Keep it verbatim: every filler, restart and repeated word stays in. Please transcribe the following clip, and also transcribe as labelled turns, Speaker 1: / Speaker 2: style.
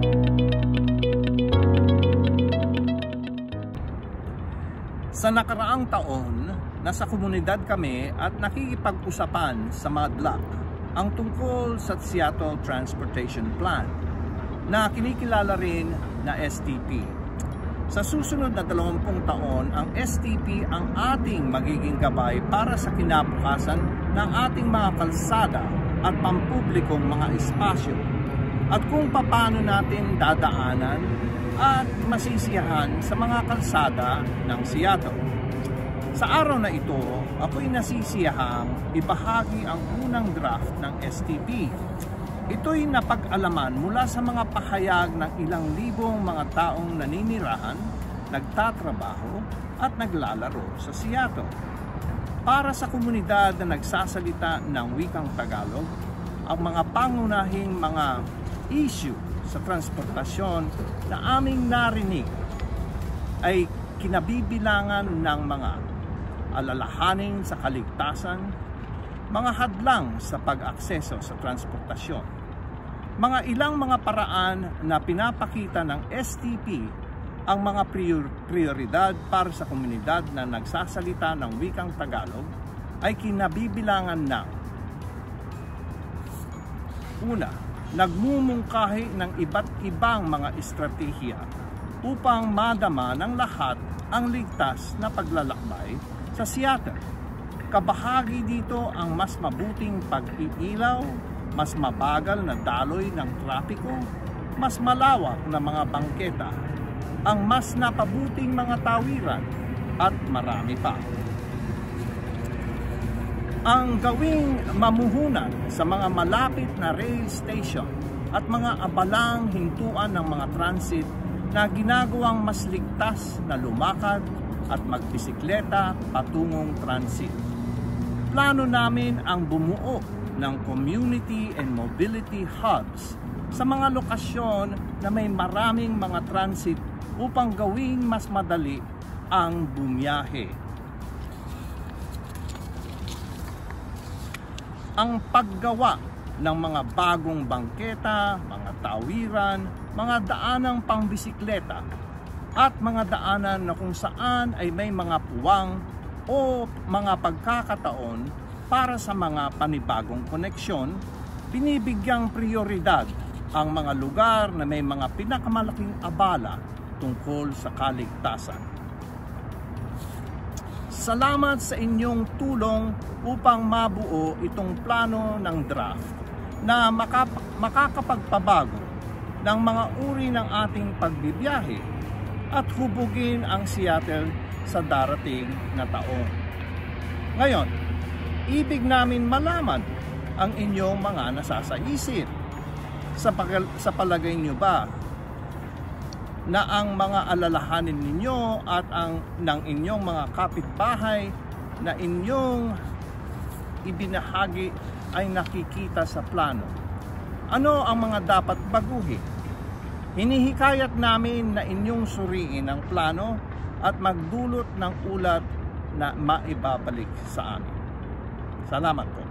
Speaker 1: Sa nakaraang taon, nasa komunidad kami at nakikipag-usapan sa M A D L A C ang tungkol sa Seattle Transportation Plan na kinikilala rin na S T P. Sa susunod na dalawampung taon, ang S T P ang ating magiging gabay para sa kinabukasan ng ating mga kalsada at pampublikong mga espasyo at kung paano natin dadaanan at masisiyahan sa mga kalsada ng Seattle. Sa araw na ito, ako'y nasisiyahang ibahagi ang unang draft ng S T P. Ito'y napag-alaman mula sa mga pahayag ng ilang libong mga taong naninirahan, nagtatrabaho at naglalaro sa Seattle. Para sa komunidad na nagsasalita ng wikang Tagalog, ang mga pangunahing mga issue sa transportasyon na aming narinig ay kinabibilangan ng mga alalahanin sa kaligtasan, mga hadlang sa pag-akseso sa transportasyon, mga ilang mga paraan na pinapakita ng S T P ang mga prioridad para sa komunidad na nagsasalita ng wikang Tagalog ay kinabibilangan ng: una, nagmumungkahi ng iba't ibang mga estratehiya upang madama ng lahat ang ligtas na paglalakbay sa Seattle. Kabahagi dito ang mas mabuting pag-iilaw, mas mabagal na daloy ng trapiko, mas malawak na mga bangketa, ang mas napabuting mga tawiran, at marami pa. Ang gawing mamuhunan sa mga malapit na rail station at mga abalang hintuan ng mga transit na ginagawang mas ligtas na lumakad at magbisikleta patungong transit. Plano namin ang bumuo ng community and mobility hubs sa mga lokasyon na may maraming mga transit upang gawing mas madali ang bumiyahe. Ang paggawa ng mga bagong bangketa, mga tawiran, mga daanang pangbisikleta at mga daanan na kung saan ay may mga puwang o mga pagkakataon para sa mga panibagong koneksyon, binibigyang prioridad ang mga lugar na may mga pinakamalaking abala tungkol sa kaligtasan. Salamat sa inyong tulong upang mabuo itong plano ng draft na makap- makakapagpabago ng mga uri ng ating pagbibiyahe at hubugin ang Seattle sa darating na taon. Ngayon, ibig namin malaman ang inyong mga nasasaisip. Sa, pag- sa palagay niyo ba na ang mga alalahanin ninyo at ang ng inyong mga kapitbahay na inyong ibinahagi ay nakikita sa plano? Ano ang mga dapat baguhin? Hinihikayat namin na inyong suriin ang plano at magdulot ng ulat na maibabalik sa amin. Salamat po.